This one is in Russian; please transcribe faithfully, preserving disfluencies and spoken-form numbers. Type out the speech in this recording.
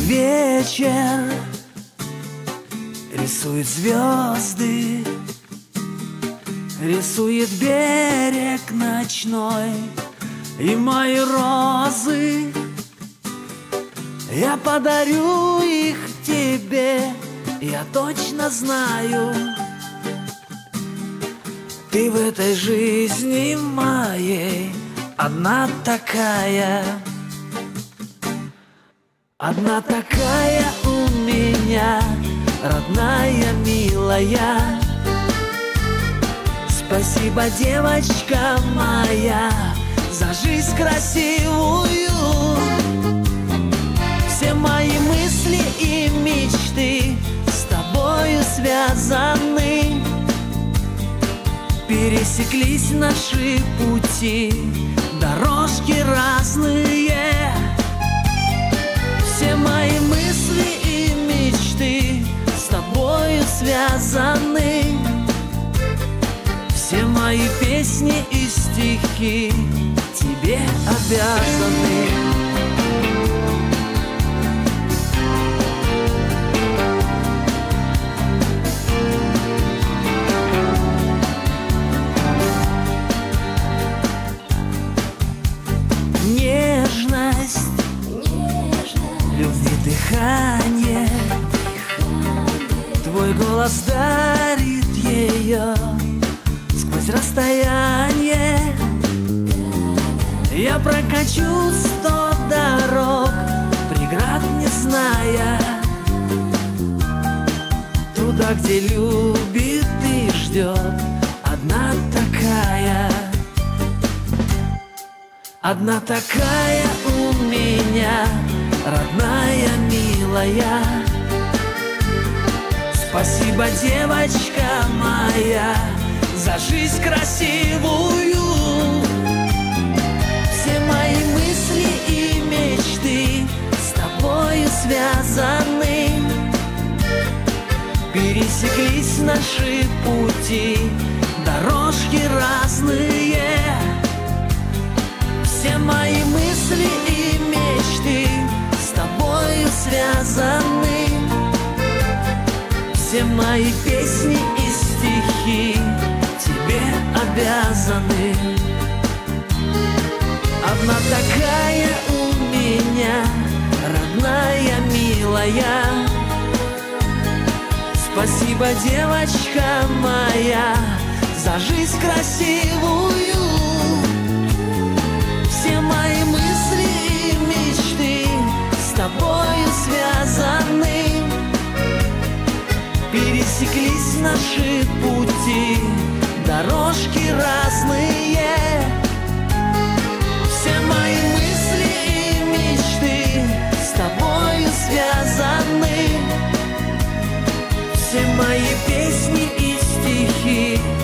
Вечер рисует звезды, рисует берег ночной и мои розы. Я подарю их тебе, я точно знаю. Ты в этой жизни моей одна такая. Одна такая у меня, родная, милая. Спасибо, девочка моя, за жизнь красивую. Все мои мысли и мечты с тобою связаны. Пересеклись наши пути, дорожки разные. Все мои мысли и мечты с тобою связаны. Все мои песни и стихи тебе обязаны. Нежность, любви дыхание, твой голос дарит ее сквозь расстояние. Я прокачу сто дорог, преград не зная, туда, где любит и ждет одна такая. Одна такая у меня, родная, милая. Спасибо, девочка моя, за жизнь красивую. Все мои мысли и мечты с тобою связаны. Пересеклись наши пути, дорожки разные. Все мои мысли и мечты с тобою связаны. Все мои песни и стихи тебе обязаны. Одна такая у меня, родная, милая. Спасибо, девочка моя, за жизнь красивую. Все мои мысли и мечты с тобою связаны. Пересеклись наши пути, дорожки разные. Все мои мысли и мечты с тобою связаны. Все мои песни и стихи